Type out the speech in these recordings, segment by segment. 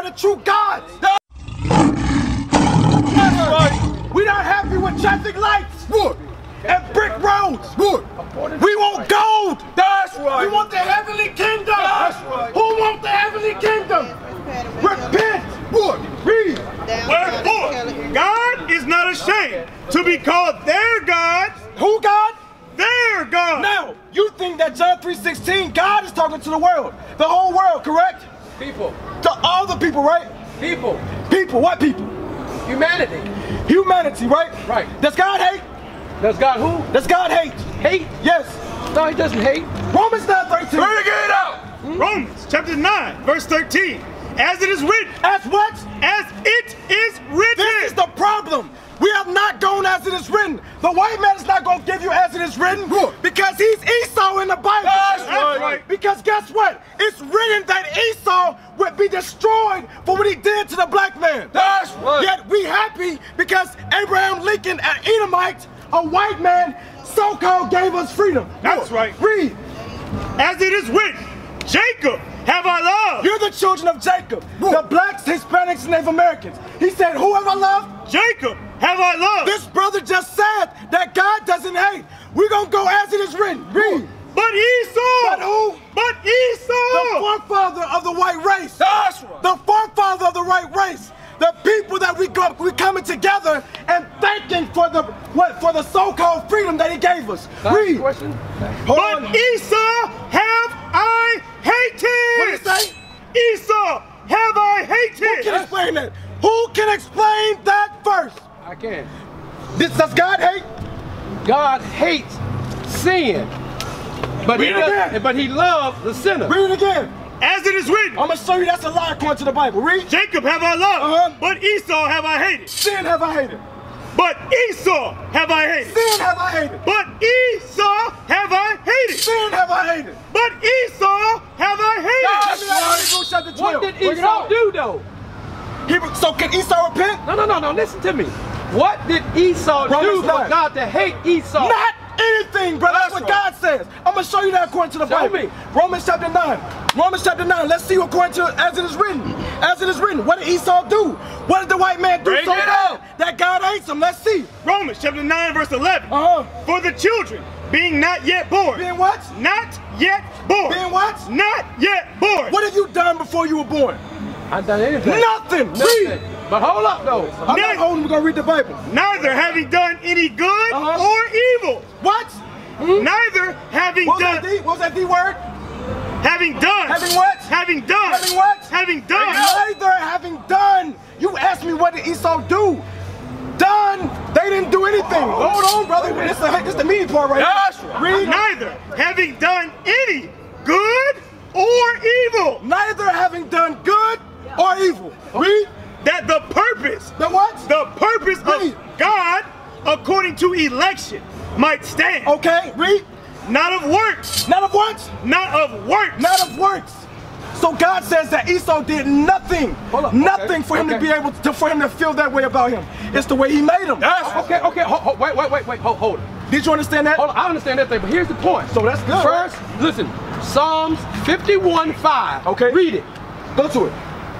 the true God. That's right. We not happy with traffic lights. What? And brick roads. What? We want gold. That's right. We want the heavenly kingdom. That's right. Who wants the heavenly kingdom? Repent. What? Read. Wherefore, God is not ashamed to be called their God. Who God? Their God. Now, you think that John 3:16, God is talking to the world. The whole world, correct? People. To all the people, right? People. People, what people? Humanity. Humanity, right? Right. Does God hate? Does God who? Does God hate? Hate? Yes. No, he doesn't hate. Romans 9:13. Bring it out. Romans chapter 9, verse 13. As it is written. As what? As it is written. This is the problem. We have not gone as it is written. The white man is not going to give you as it is written because he's Esau in the Bible. That's right. Because guess what? It's written that Esau would be destroyed for what he did to the black man. That's right. Yet we happy because Abraham Lincoln, an Edomite, a white man, so-called gave us freedom. That's right. Read. As it is written, Jacob have I loved. You're the children of Jacob, the blacks, Hispanics, and Native Americans. He said, who have I loved? Jacob have I loved. This brother just said that God doesn't hate. We're going to go as it is written. Read. But Esau. But who? But Esau. The forefather of the white race. That's right. The forefather of the white race. The people that we coming together and thanking for the so-called freedom that he gave us. Read. But Esau have I hated. What did it say? Esau have I hated. Who can explain that? Who can explain that verse? I can. Does God hate? God hates sin. But he loves the sinner. Read it again. As it is written. I'm going to show you that's a lie according to the Bible. Read. Jacob have I loved, but Esau have I hated. Sin have I hated. But Esau have I hated. Sin have I hated. But Esau have I hated. Sin have I hated. But Esau have I hated. Hebrews chapter 12. What did Esau do though? So can Esau repent? No, listen to me. What did Esau do for God to hate Esau? Not anything, brother. That's what God says. I'm going to show you that according to the Bible. Me. Romans chapter 9. Romans chapter 9. Let's see according to as it is written. As it is written. What did Esau do? What did the white man do so bad that God hates him? Let's see. Romans chapter 9 verse 11. For the children being not yet born. Being what? Not yet born. Being what? Not yet born. What have you done before you were born? I done anything. Nothing. Read. But hold up though. I'm not holding. We're going to read the Bible. Neither having done any good or evil. What? Neither having done. What was that D word? Having done. Having what? Having done. Having what? Having done. Neither having done. You asked me what did Esau do? Done. They didn't do anything. Hold on, brother. This is the meaty part right here. Read. Neither having done any good or evil. Neither having done good or evil. Read. That the purpose. The what? The purpose of God, according to election, might stand. Okay. Read. Not of works. Not of what? Not of works. Not of works. So God says that Esau did nothing, nothing for him to be able to, for him to feel that way about him. It's the way he made him. Okay, wait, hold it. Did you understand that? Hold on, I understand that thing, but here's the point. So that's good. First, listen, Psalms 51:5. Okay. Read it. Go to it.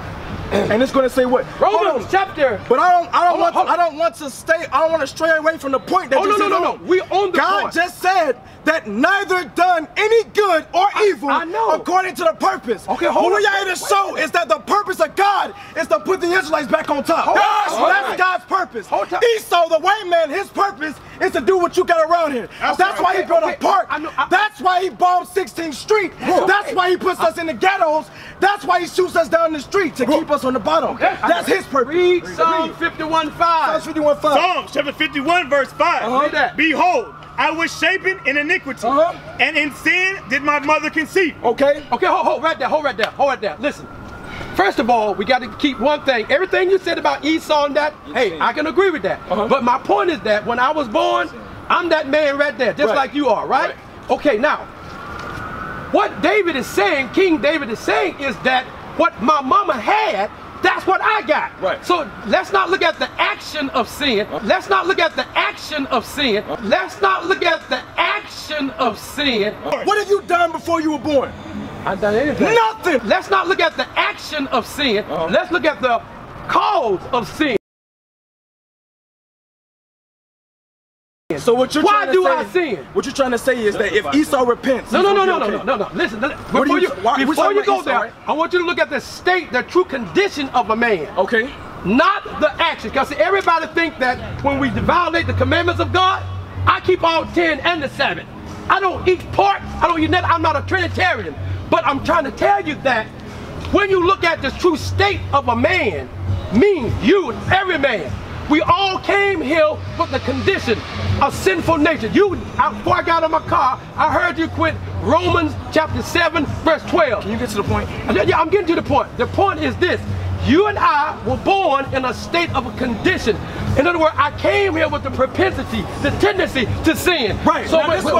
And it's going to say what? Romans chapter. But I don't want to stray away from the point that you said. No. We on the God point. just said that neither done any good or evil according to the purpose. Okay, hold on. What y'all here to show is that the purpose of God is to put the Israelites back on top. That's God's purpose. Esau, the white man, his purpose is to do what you got around here. That's why he built a park. That's why he bombed 16th Street. That's why he puts us in the ghettos. That's why he shoots us down the street to keep us on the bottom. That's his purpose. Read Psalm 51:5. Psalms 51:5. Psalms chapter 51 verse 5. Read that. Behold, I was shapen in iniquity, and in sin did my mother conceive. Okay, hold right there. Listen. First of all, we got to keep one thing. Everything you said about Esau and that, hey, I can agree with that. But my point is that when I was born, I'm that man right there, just like you are, right? Okay, now, what David is saying, King David is saying, is that what my mama had, that's what I got. Right. So let's not look at the action of sin. Let's not look at the action of sin. Let's not look at the action of sin. What have you done before you were born? I've done anything. Nothing. Let's not look at the action of sin. Let's look at the cause of sin. So what you're Why trying to do say, I sin? What you're trying to say is that if Esau repents, No. Listen, before you go there, I want you to look at the state, the true condition of a man. Okay. Not the action. Because everybody think that when we violate the commandments of God, I keep all 10 and the 7. I don't eat pork. I don't eat nothing. I'm not a Trinitarian. But I'm trying to tell you that when you look at the true state of a man, me, you, every man, we all came here with the condition of sinful nature. Before I got in my car, I heard you quote Romans chapter 7, verse 12. Can you get to the point? Yeah, I'm getting to the point. The point is this. You and I were born in a state of a condition. In other words, I came here with the propensity, the tendency to sin. Right. So now, wait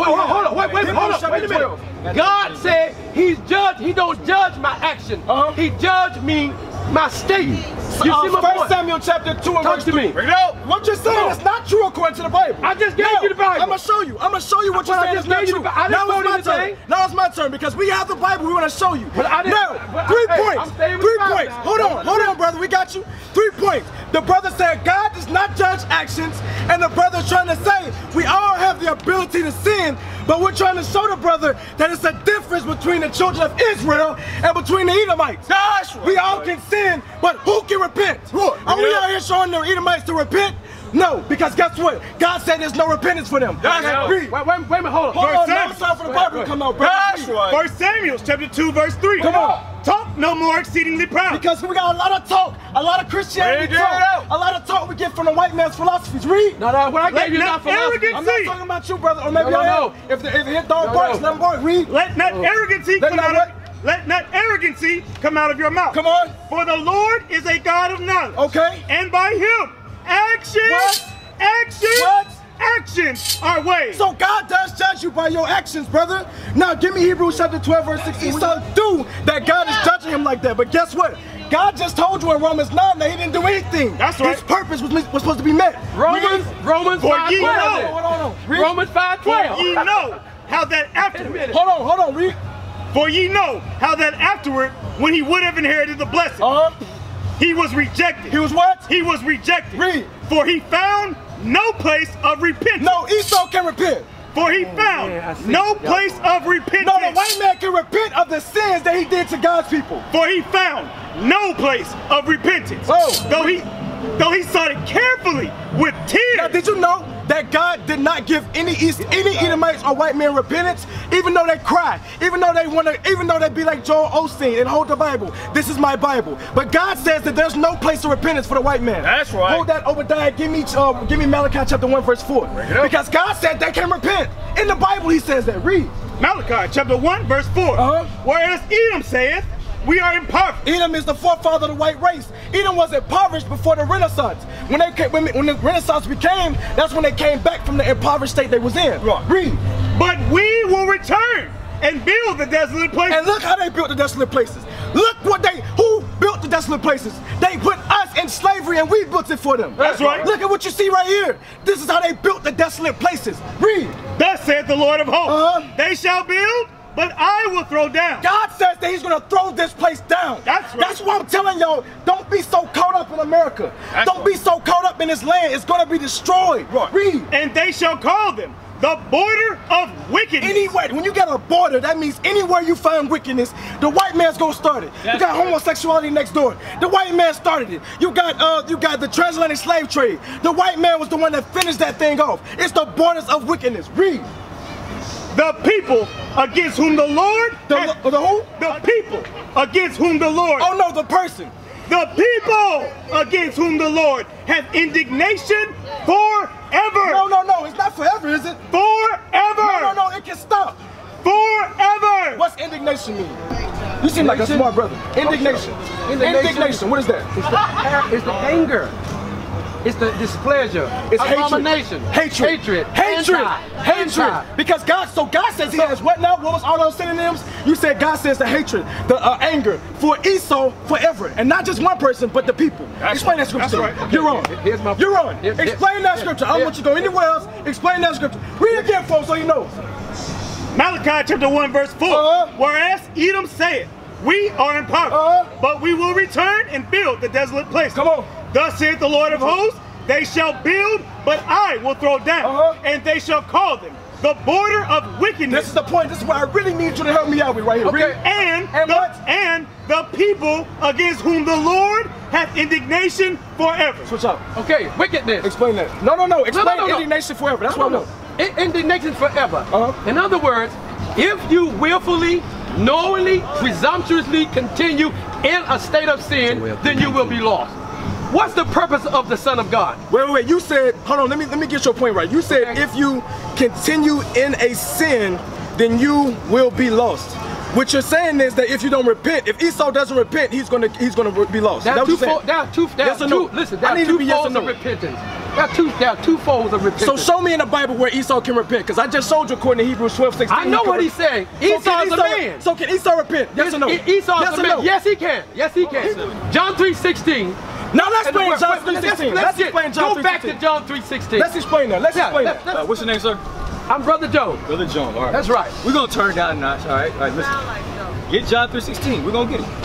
a minute. God said He's judged. He don't judge my action. He judged me, my state. You see my 1 point? Samuel chapter 2 and verse 3. Bring it out. What you're saying is not true according to the Bible. I just gave you the Bible. I'm gonna show you. I'm gonna show you what you're saying is not true. Now it's my turn. Now it's my turn because we have the Bible. We want to show you. Now, 3 points. 3 points. Hold on, brother. We got you. 3 points. The brother said God does not judge actions, and the brother's trying to say we all have the ability to sin, but we're trying to show the brother that it's a difference between the children of Israel and between the Edomites. That's right. We all can sin, but who can repent? Are we out here showing the Edomites to repent? No, because guess what? God said there's no repentance for them. Wait a minute, hold on. Hold on, now it's time for the Bible to come out, brother. That's right. 1 Samuel chapter 2, verse 3. Come on. Talk no more exceedingly proud. Because we got a lot of talk, a lot of Christianity talk, a lot of talk we get from the white man's philosophies. Read. No, what I gave you is not philosophy. I'm not talking about you, brother, or maybe I am. If it hit dog barks, let him bark. Read. Let not arrogancy come out of Let not arrogancy come out of your mouth. Come on. For the Lord is a God of knowledge. Okay. And by Him, actions are ways. So God does judge you by your actions, brother. Now give me Hebrews chapter 12, verse 16. So do that God is judging him like that. But guess what? God just told you in Romans 9 that He didn't do anything. That's right. His purpose was supposed to be met. Romans 5:12. Hold on. Romans 5:12. For ye know how that afterward. Hold on. Read. For ye know how that afterward, when he would have inherited the blessing, he was rejected. He was what? He was rejected. Read. For he found no place of repentance. No, Esau can repent. For he found no place of repentance. No, the white man can repent of the sins that he did to God's people. For he found no place of repentance. Though he sought it carefully with tears. Now, did you know that God did not give any Edomites or white men repentance, even though they cry, even though they be like Joel Osteen and hold the Bible. This is my Bible. But God says that there's no place of repentance for the white man. That's right. Hold that, Obadiah. Give me Malachi chapter 1, verse 4. Because God said they can repent. In the Bible, He says that. Read. Malachi chapter 1, verse 4. Whereas Edom saith, we are impoverished. Edom is the forefather of the white race. Edom was impoverished before the Renaissance. When the Renaissance became, that's when they came back from the impoverished state they was in. Right. Read. But we will return and build the desolate places. And look how they built the desolate places. Look who built the desolate places. They put us in slavery and we built it for them. That's right. Look at what you see right here. This is how they built the desolate places. Read. Thus saith the Lord of hosts, they shall build, but I will throw down. God says that He's going to throw this place down. That's right. That's why I'm telling y'all, don't be so caught up in America. Don't be so caught up in this land. It's going to be destroyed. Right. Read. And they shall call them the border of wickedness. Anywhere, when you get a border, that means anywhere you find wickedness, the white man's gonna start it. You got homosexuality next door. The white man started it. You got the transatlantic slave trade. The white man was the one that finished that thing off. It's the borders of wickedness. Read. The people against whom the Lord the who? The people against whom the Lord. Oh no, the person. The people against whom the Lord hath indignation forever. No, it's not forever, is it? Forever. No, it can stop. Forever. What's indignation mean? You seem like a smart brother. Indignation. Indignation. What is that? It's the anger. It's the displeasure. It's abomination. Hatred. Because God says He has what now? What was all those synonyms? You said God says the hatred, the anger for Esau forever. And not just one person, but the people. Explain that scripture. That's right. You're wrong. You're wrong. Explain that scripture. I don't want you to go anywhere else. Explain that scripture. Read it again, folks, so you know. Malachi chapter 1 verse 4. Whereas Edom saith, we are impoverished, but we will return and build the desolate place. Come on. Thus saith the Lord of hosts, they shall build, but I will throw down, and they shall call them the border of wickedness. This is the point. This is what I really need you to help me out with right here. Okay. And the people against whom the Lord hath indignation forever. Switch up. Okay, wickedness. Explain that. No. Explain no. indignation forever. That's what I know. Indignation forever. In other words, if you willfully, knowingly, presumptuously continue in a state of sin, then you will be lost. What's the purpose of the Son of God? Wait. You said, hold on, let me get your point right. You said if you continue in a sin, then you will be lost. What you're saying is that if you don't repent, if Esau doesn't repent, he's gonna be lost. There are two folds of repentance. There are two folds of repentance. So show me in the Bible where Esau can repent, because I just showed you according to Hebrews 12:16. I know what he's saying. Esau is a man. So can Esau repent? Yes or no? Esau is a man. Yes, he can. Yes, he can. John 3:16. Now let's explain John 3:16. Let's explain John 3:16. Go back to John 3:16. Let's explain that. Let's explain that. What's your name, sir? I'm Brother Jones. Brother Jones, all right. That's right. We're going to turn down a notch, all right? All right, listen. Get John 3:16. We're going to get it.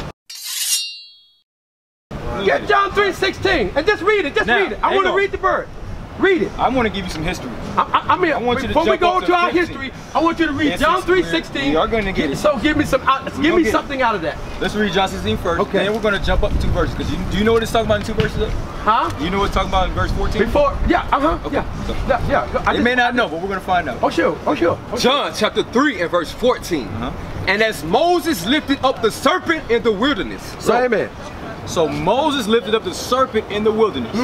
Get John 3:16 and just read it. Just read it. I want to read the verse. Read it. I want to give you some history. I mean, before we go to our history, I want you to read John 3:16. We are going to get it. So give me something out of that. Let's read John 16 first. Okay. Then we're going to jump up 2 verses. Because do you know what it's talking about in 2 verses? Huh? Do you know what it's talking about in verse 14? Before, yeah, Okay. yeah. They may not know, but we're going to find out. Oh, sure. John chapter 3 and verse 14. And as Moses lifted up the serpent in the wilderness. Amen. So Moses lifted up the serpent in the wilderness.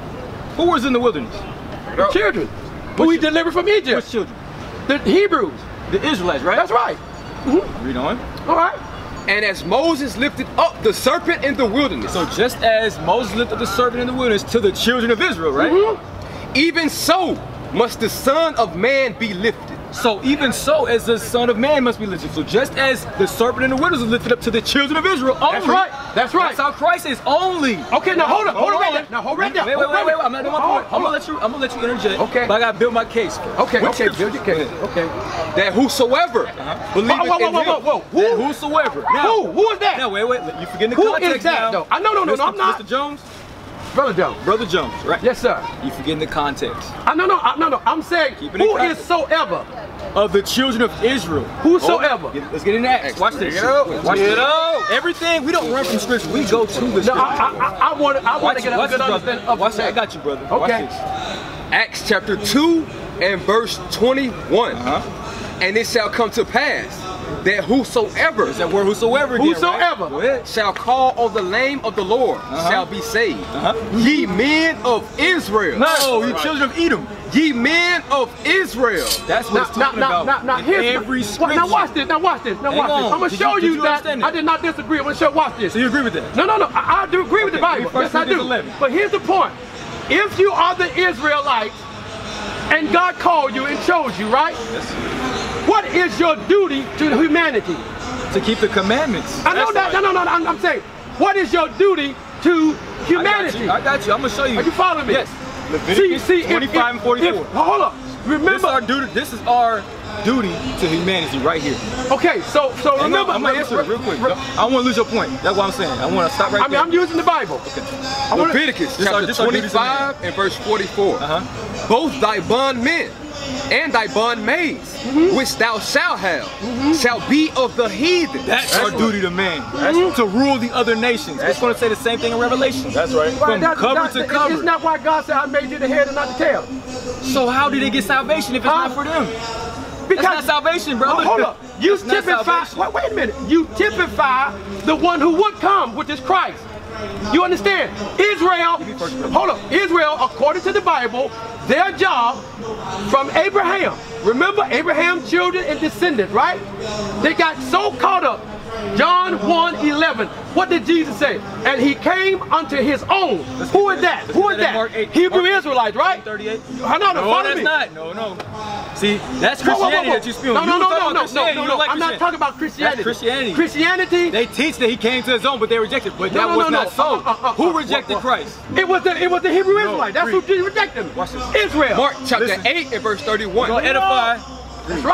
Who was in the wilderness? The children who he delivered from Egypt. Which children? The Hebrews. The Israelites, right? That's right. Read on. All right. And as Moses lifted up the serpent in the wilderness. So just as Moses lifted up the serpent in the wilderness to the children of Israel, right? Even so must the Son of Man be lifted. So even so as the Son of Man must be lifted. So just as the serpent in the wilderness was lifted up to the children of Israel only. That's right. That's right. That's how Christ is only. Okay, now hold right there. Now hold right there. Wait. I'm not doing my point. I'm gonna let you interject. Okay. But I gotta build my case first. Okay. Build your case. Okay. That whosoever believeth in him. That whosoever. Now, who is that? Now wait. You forgetting the who context is that, now. though? No, I'm not. Mr. Jones. Brother Jones. Brother Jones, right? Yes, sir. You forgetting the context. No. I'm saying who is soever. Of the children of Israel. Whosoever. Let's get into Acts. Watch this. Watch this. Everything, we don't run from scripture. We go to the scripture. I want to get a good understanding of watch that. I got you, brother. Okay. Watch this. Acts chapter 2 and verse 21. And it shall come to pass that whosoever, is that word whosoever again, whosoever right? shall call on the name of the Lord shall be saved. Ye men of Israel. No, you children of Edom. Ye men of Israel. That's what it's talking about. Now every scripture. Now watch this. I'm going to show you that I did not disagree. I'm going to show. Watch this. So you agree with that? No. I do agree with the Bible. Yes, I do. 11. But here's the point. If you are the Israelites and God called you and chose you, right? Yes. What is your duty to humanity? To keep the commandments. I know that. No. I'm saying, what is your duty to humanity? I got you. I'm going to show you. Are you following me? Yes. Leviticus 25 and 44. Hold up. Remember, this is our duty to humanity right here. Okay, so remember. I'm going to answer it real quick. I don't want to lose your point. That's what I'm saying. I want to stop right there. I'm using the Bible. Okay. Leviticus chapter 25 and verse 44. Both thy bondmen and thy bondmaids, which thou shalt have, shall be of the heathen. That's our duty to man. To rule the other nations. It's going to say the same thing in Revelation. That's right. From cover to cover. It's not why God said I made you the head and not the tail. So how did they get salvation if it's not for them? Because that's not salvation, brother. Hold up. You typify. Wait a minute. You typify the one who would come, which is Christ. You understand? Israel, hold up. Israel, according to the Bible, their job from Abraham. Remember Abraham's children and descendants, right? They got so caught up. John 1:11. What did Jesus say? And he came unto his own. Who is that? Who is that? Hebrew Israelites, right? 38. No, that's not. No. See, that's Christianity that you spew. No. I'm not talking about Christianity. That's Christianity. Christianity. They teach that he came to his own, but they rejected. But that was not so. Who rejected Christ? It was the Hebrew Israelites. That's who rejected him. Watch this. Israel. Mark chapter 8 and verse 31. Go edify. That's right.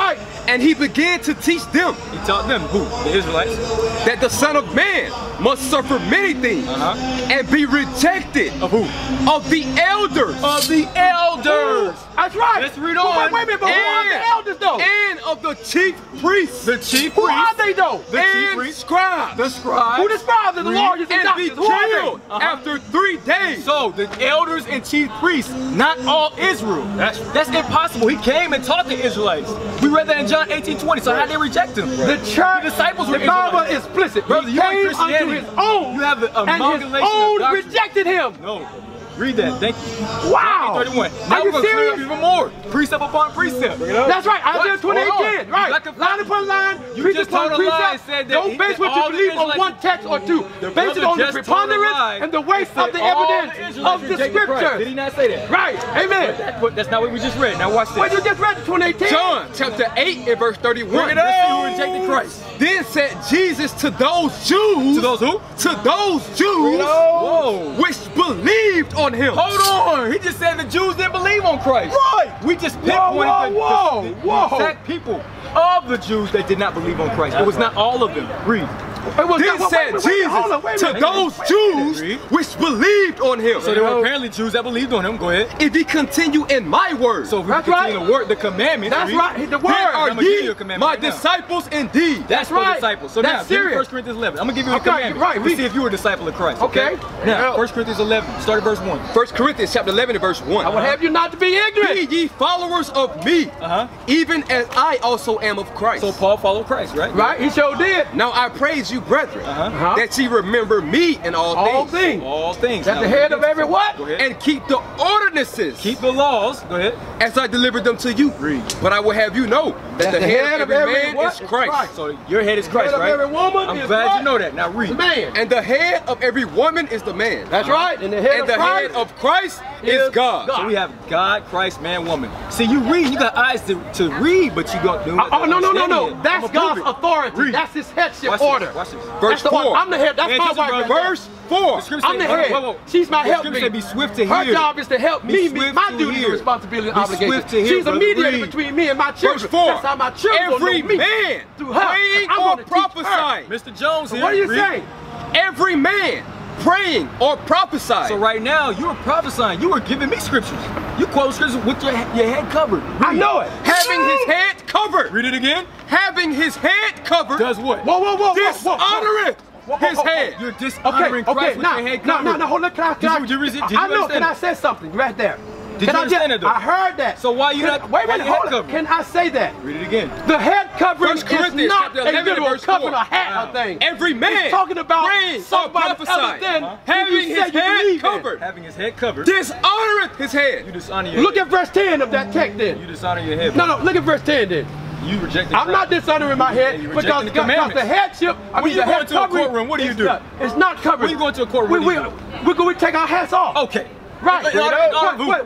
And he began to teach them. He taught them, who? The Israelites. That the Son of Man must suffer many things and be rejected. Of who? Of the elders. Of the elders. That's right. Let's read on. Wait a minute, but who are the elders though? And of the chief priests. The chief priests. Who are they though? The chief and priests. scribes. The scribes. Who the scribes and the lawyers and And be doctors? Who are they? killed after 3 days. So the elders and chief priests, not all Israel. That's impossible. He came and taught the Israelites. We read that in John 18:20. So how they reject him? The church, the disciples were the Bible Israelites. is explicit. Brother, He you came ain't unto Christianity. his own, You have the and his amalgamation of own doctrine. rejected him. No. Read that. Thank you. Wow. 31. Are Now you we're going to clear up serious? even more. Precept upon precept. That's right. Isaiah 28:10. Right. Like a- Line upon line. You Precept just told upon a lie and precept. said that Don't base what you all the believe on Israelites- one text or two. The Base it brother on the just told a lie. preponderance and the weight He of the said all evidence Israelites of the rejected Christ. Did he scriptures. not say that? Right. Amen. That's not what we just read. Now watch this. Wait, you just read the 28:10. John chapter 8 and verse 31. Bring it up. Let's see who rejected Christ. Then said Jesus to those Jews. To those who? To those Jews Whoa. which believed on him. Hold on. He just said the Jews didn't believe on Christ. Right. We just Whoa, pinpointed whoa, the whoa. exact people of the Jews that did not believe on Christ. It was not all of them. Read. Then said Jesus to those Jews which believed on him. So there were apparently Jews that believed on him. Go ahead. If he continue in my word, So if we That's continue right. to work the commandments, That's read. right. The then word. are I'ma give you ye a commandment my right now. disciples indeed. That's for right. disciples. So That's now, give me serious. 1 Corinthians 11. I'm going to give you a Okay, commandment. right, Let's read. see if you were a disciple of Christ. Okay. Now, 1 Corinthians 11. Start at verse 1. 1 Corinthians chapter 11 and verse 1. I would have you not to be ignorant. Be ye followers of me, even as I also am of Christ. So Paul followed Christ, right? Right? He sure did. Now I praise you, brethren, that ye remember me in all All things, things. All things. That's Now, the head of every what? Go ahead. and keep the ordinances Keep the laws. Go ahead. as I delivered them to you. Read. But I will have you know that the head of every man what? is Is Christ. Christ. So your head is Christ, Head of right? every woman I'm is glad what? you know that. Now read. The man. And the head of every woman is the man. That's right. And the head And of the Christ head of Christ is God. So we have God, Christ, man, woman. See, you read, you got eyes to read, but you don't do it. Oh, no. That's God's authority. Read. That's his headship Watch order. This. Watch this. Verse That's the one. 4. I'm the head. That's Pay my attention, wife. brother. Verse 4. The scripture I'm the say- head. whoa. She's my The help scripture me. say be swift to Her hear. job is to help Be me meet swift my to duty hear. and responsibility and Be obligation. swift to hear, She's a brother. mediator Read. between me and my children. Verse 4. That's how my children Every know me. man Through her. praying I'm or gonna teach her. prophesying. Mr. Jones here. What are you read. saying? Every man praying or prophesying. So right now, you are prophesying. You are giving me scriptures. You quote scriptures with your head covered. I know it. having his head covered. Read it again. Having his head covered. Does what? Whoa. Dishonoreth his head. You're dishonoring Christ with your head covered. No, hold on. Can I Did you I know, understand can I that? say something right there? Did you understand it though? I heard that. So why you not? Wait a why minute, your head hold on. covered? Can I say that? Read it again. The head covering First is Corinthians not chapter a 11 literal verse cover, 4. a hat or thing. Every man It's talking about praying or somebody prophesying, other than who having you his say you head believe in. covered. Having his head covered. Dishonoreth his You head. dishonor your Look head. at verse 10 of that text then. You dishonor your head. No, look at verse 10 then. You rejected I'm not Christ. dishonoring my head you're because rejecting the commandments. the headship, When you the go head into a covering courtroom, what do you is do? not- It's not covered. When you go into a courtroom, what do you do? we take our hats off. Okay. Right. In honor of who?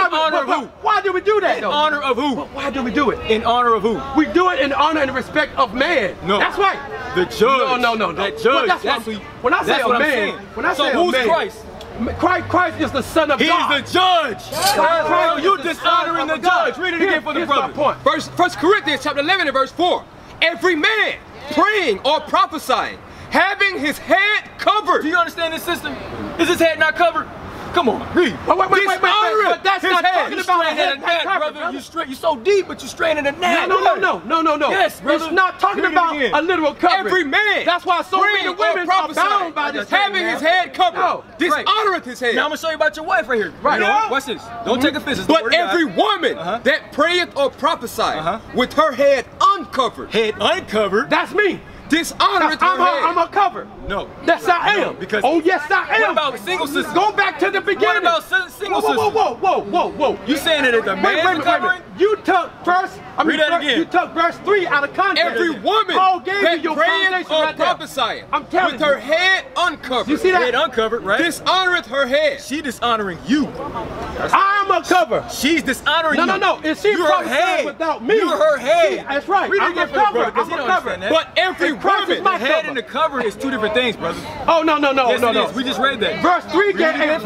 Why do we do that In though? honor of who? Why do we do it? In honor of who? We do it in honor and respect of man. No. That's right. The judge. No. That judge. Well, that's when I say that's a what I'm man, saying. when I So say a who's man, Christ? Christ is the Son of He's God. the judge. So is you the dishonoring Son the of God. judge. Read it again for the Here's my brother. point. First Corinthians chapter 11 and verse 4. Every man praying or prophesying, having his head covered. Do you understand this system? Is his head not covered? Come on, read. Wait. But that's his not head. talking You about a straining head at a gnat, covered, brother. You so deep, but you straining at a gnat. No. Yes, brother. It's not talking Read it about again. a literal covering. Every man That's why so many praying women or are bound prophesying, by this having thing, his man. head covered. No. Dishonoreth his head. Now I'm gonna show you about your wife right here. Right. You know, watch this. Don't take offense. It's the But word of God. every woman that prayeth or prophesieth with her head uncovered, head uncovered. That's me. dishonoreth her head. I'm a cover. No. That's I am. Because oh yes, I am. What about single sisters? Go back to the beginning. What about single sisters? Whoa. You saying that the man's covering? You took verse. Read that again. You took verse 3 out of context. Every woman Paul gave you that your prayeth foundation or right there. prophesying I'm telling with you. her head uncovered, You see that? Head uncovered, right? dishonoreth her head. She dishonoring you. I'm a cover. She's dishonoring you. No. Is she You're her prophesying head. without me? You're her head. That's right. Read it I'm again a for the brother, cover. 'cause I'm he a don't cover. understand that. But every And Christ is woman. my The head cover. and the cover is two different things, brother. Oh, no. Yes, it is. We just read that. Verse 3,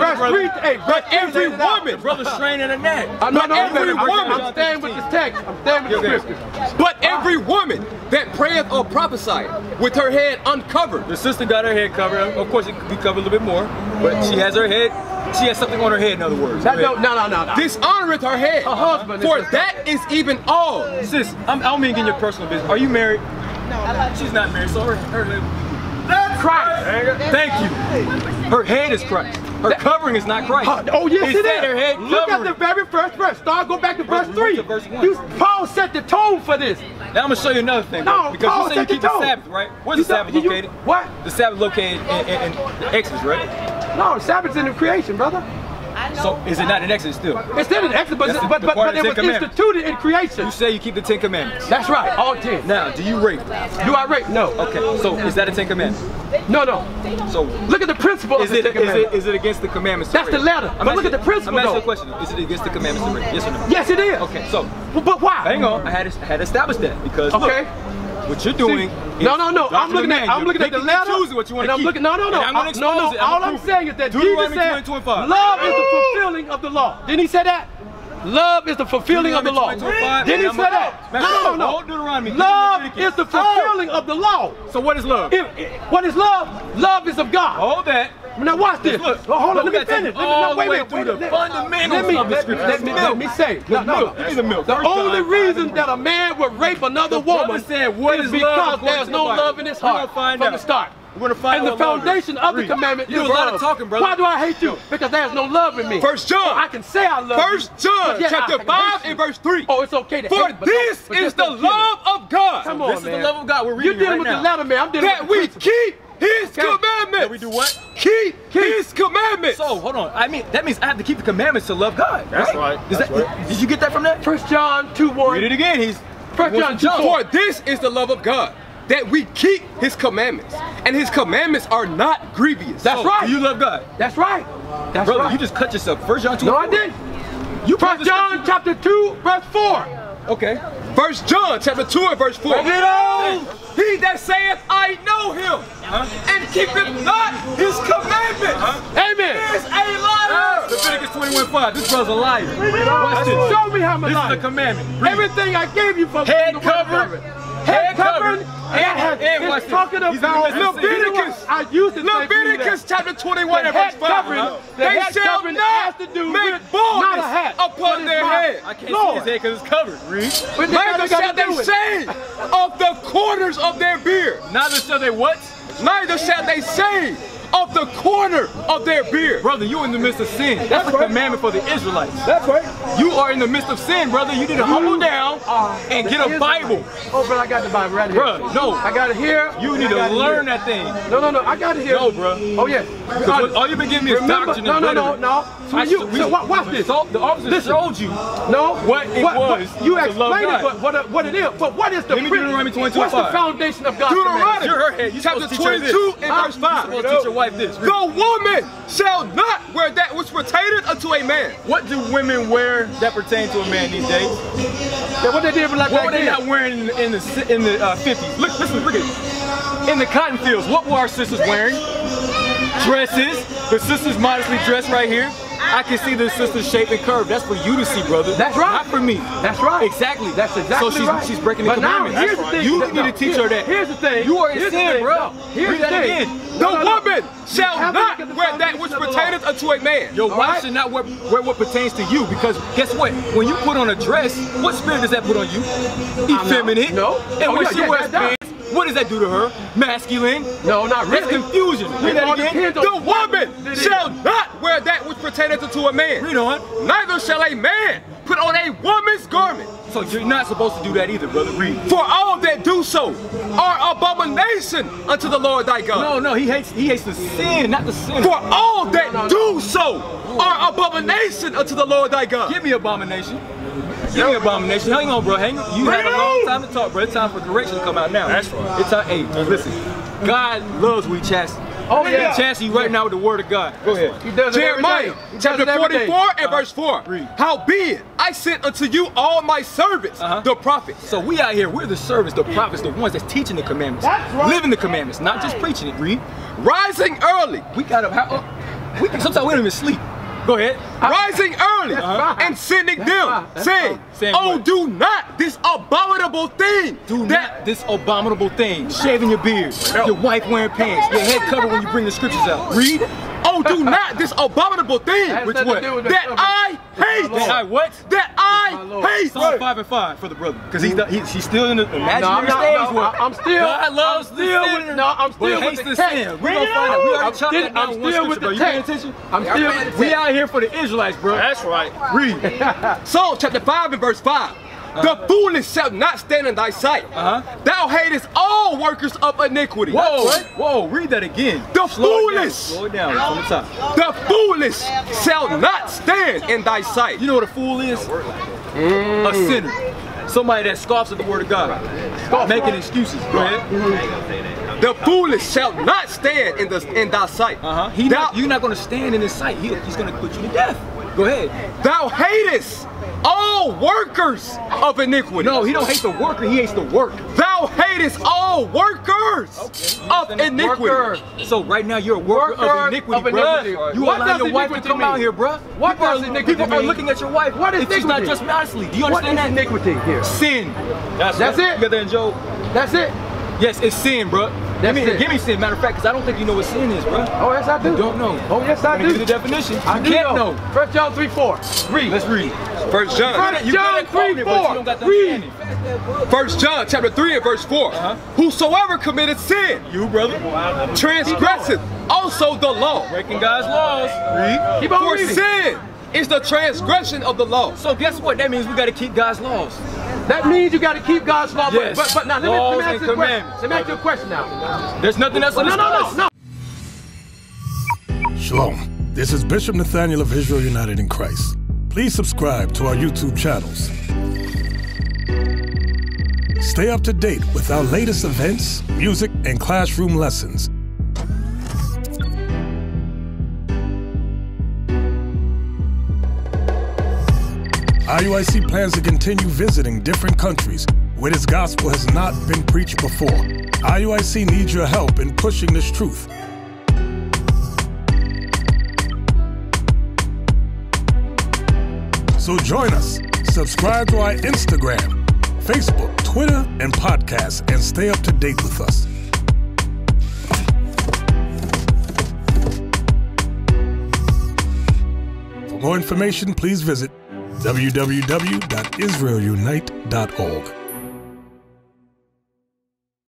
But every woman, Brother straining a neck. every woman. I'm staying with this text. I'm staying with the scriptures. But every woman that prayeth or prophesieth with her head uncovered. The sister got her head covered. Of course, it could be covered a little bit more, but she has her head. She has something on her head, in other words. No. Dishonoreth her head. Her husband. For that is even all. Sis, I don't mean getting your personal business. Are you married? No. She's not married, so her head. That's Christ. Thank you. Her head is Christ. Her covering is not Christ. Oh, yes, it said is. Her head Look at covering. the very first verse. Go back to verse 3. to verse 1. Paul set the tone for this. Now I'm gonna show you another thing. No, because Paul you say you set the keep the tone. Sabbath, right? Where's the Sabbath located? What? The Sabbath located in Exodus, right? No, the Sabbath's in the creation, brother. So is it not in Exodus still? It's still in Exodus, That's but the part of it the was Ten Commandments. instituted in creation. You say you keep the 10 Commandments. That's right, all 10. Now, do you rape? Do I rape? No. Okay, so is that a 10 Commandments? No. So Look at the principle of the Ten Commandments. is it against the commandments? to That's the rape? letter. But look at the principle, I'm asking you a though. question. Is it against the commandments to rape? Yes or no? Yes, it is. Okay, so But why? hang on. I had established that because Okay. look, what you're doing. No. I'm looking at the letter. Choosing what you want and to I'm keep. looking. No. And I'm gonna expose it. All I'm saying is that Jesus Deuteronomy said, 20:25. love is the fulfilling of the law. Didn't he say that? Love is the fulfilling of the law. Deuteronomy 20:25, Didn't he and say I'm that? gonna- No. Hold Deuteronomy. Love Leviticus. is the fulfilling of the law. So what is love? What is love? Love is of God. Hold that. Now watch this. Look, Hold on, let me gotta take finish. it all the way Wait. through the fundamentals of the scripture. Let me say. No. Give me the milk. The First only time. reason that a man would rape another woman said, what is is because love according there's to no the Bible? love in his We're heart gonna find from the out. start. We're gonna find And the out what love is. foundation of the Read. commandment You is do a lot of love. talking, brother. Why do I hate you? Because there's no love in me. 1 John. I can say I love you. 1 John but yet chapter I can 5 hate you. and verse 3. Oh, it's okay to For hate, but this but is just the don't kill love of God. Come on, This is man. the love of God. We're You're reading dealing right with now. the letter, man. I'm dealing That with the we principle. keep His commandments. That we do what? Keep His commandments. So hold on. I mean, that means I have to keep the commandments to love God. That's right. Did you get that from that? 1 John 2:1. Read it again. 1 John 2:4. For this is the love of God, that we keep His commandments, and His commandments are not grievous. That's right. Do you love God? That's right. That's Brother, right. you just cut yourself. 1 John 2. No, I didn't. You 1 John chapter 2, verse 4. Okay. 1 John chapter 2 and verse 4. Bring it on. He that saith, I know Him, and keepeth not His commandments, Amen. is a liar. Leviticus 21:5. This brother's a liar. Watch this. Show me how I'm a This is liar. the commandment. Read it. Everything I gave you from Head the word covered. Head covered. And watch It's this. talking He's in the about midst of sin. Leviticus. I used to say Leviticus chapter 21 the and verse head 5. covering, the They head shall covering has not to do make with baldness not a hat, upon but their it's head. I can't Lord. see his head because it's covered. Read. What Neither they shall got to do they with? shave of the corners of their beard. Neither shall they what? Neither shall they shave of the corner of their beard. Brother, you in the midst of sin. That's a commandment for the Israelites. That's right. You are in the midst of sin, brother. You need to humble down and get a Bible. Oh, but I got the Bible right here. Bruh, no. I got it here. You need to learn that thing. No, I got it here. No, bro. Oh, yes. Because all you've been giving me is Remember, doctrine and rhetoric. no. So watch this. The officer Listen. showed you. No. What it was You to love explained it, God. but what it is. But what is the Give me Deuteronomy 22:5. What's the foundation of God's Deuteronomy. commandments? You're her head. You Chapter supposed to teach her this. 22 and verse 5. You're supposed to teach your wife this. Read. The woman shall not wear that which pertaineth unto a man. What do women wear that pertain to a man these days? Yeah, what they did like What were they then? not wearing in the 50s? Look at it. In the cotton fields, what were our sisters wearing? Dresses. The sisters modestly dressed right here. I can see the sister's shape and curve. That's for you to see, brother. That's right. Not for me. That's right. Exactly. That's exactly so right. she's breaking the But now, commandments. here's the thing. You need to teach her that. Here's the thing. You are in Here's the sin, thing. bro. No, here's Read the that thing. again. The woman shall have to not look at the wear that which foundation of the pertaineth law. unto a man. Your wife should not wear what pertains to you, because guess what? When you put on a dress, what spirit does that put on you? Effeminate. No. And when yeah, she wears that pants, what does that do to her? Masculine. No, not really. That's confusion. Read that again. The woman shall not wear that which pertaineth unto a man. Read on. Neither shall a man put on a woman's garment. So you're not supposed to do that either, brother. Read. For all that do so are abomination unto the Lord thy God. No, he hates the sin, not the sinner. For all that do so are abomination unto the Lord thy God. Give me abomination. Give me abomination. Hang on, bro. Hang on. You had a long time to talk, bro. It's time for correction to come out now. That's right. It's time. Hey, listen. God loves we chastity. Oh, yeah. Chastity you right now with the word of God. Go ahead. He does it every Jeremiah day. He does chapter it every day. 44 and verse 4. Read. Howbeit, I I sent unto you all my servants, the prophets. So we out here, we're the servants, the prophets, the ones that's teaching the commandments, living the commandments, not just preaching it. Read. Rising early. We got to sometimes we don't even sleep. Go ahead. Rising early and sending them, saying, oh, what? Do not this abominable thing. This abominable thing. Shaving your beard, your wife wearing pants, your head covered when you bring the scriptures out. Read. Oh, do not this abominable thing. Which what? That I hate. That I what? That I hate. Psalm 5 and 5 for the brother. Because he's still in the imaginary stage. I'm still. God loves the sinner. No, I'm still with the text. We're going to find out. We already chopped that down. I'm still with the text. I'm still. We out here for the Israelites, bro. That's right. Read. Psalm chapter 5 and verse 5. The foolish shall not stand in thy sight. Thou hatest all workers of iniquity. Whoa, read that again. The foolish. Slow it down from the top. The foolish shall not stand in thy sight. You know what a fool is? A sinner. Somebody that scoffs at the word of God. Making excuses. Go ahead. The foolish shall not stand in thy sight. You're not going to stand in his sight. He's going to put you to death. Go ahead. Thou hatest all workers of iniquity. No, he don't hate the worker, he hates the work. Thou hatest all workers of iniquity. So right now you're a worker of iniquity, bro. You allow your wife to come out here, bro. What does iniquity mean? People are looking at your wife. What is iniquity? It's not just honestly. Do you understand that? Iniquity here? Sin. That's it? You got that in Job? That's it? Yes, it's sin, bro. Give me sin. Matter of fact, because I don't think you know what sin is, bro. Oh, yes, I do. You don't know. Oh, yes, I do. Give me the definition. You can't know. 1 John 3:4. Read. Let's read. 1 John. 1 John 3:4. Read. 1 John chapter 3 and verse 4. Whosoever committed sin, you, brother, transgresseth also the law. Breaking God's laws. Read. Keep on For reading. sin is the transgression of the law. So guess what? That means we got to keep God's laws. That means you got to keep God's law. Yes. But now, let me ask you a question. Let me ask you a question now. There's nothing else to discuss. No. Shalom. This is Bishop Nathaniel of Israel United in Christ. Please subscribe to our YouTube channels. Stay up to date with our latest events, music, and classroom lessons. I.U.I.C plans to continue visiting different countries where this gospel has not been preached before. I.U.I.C needs your help in pushing this truth. So join us. Subscribe to our Instagram, Facebook, Twitter, and podcasts, and stay up to date with us. For more information, please visit www.israelunite.org.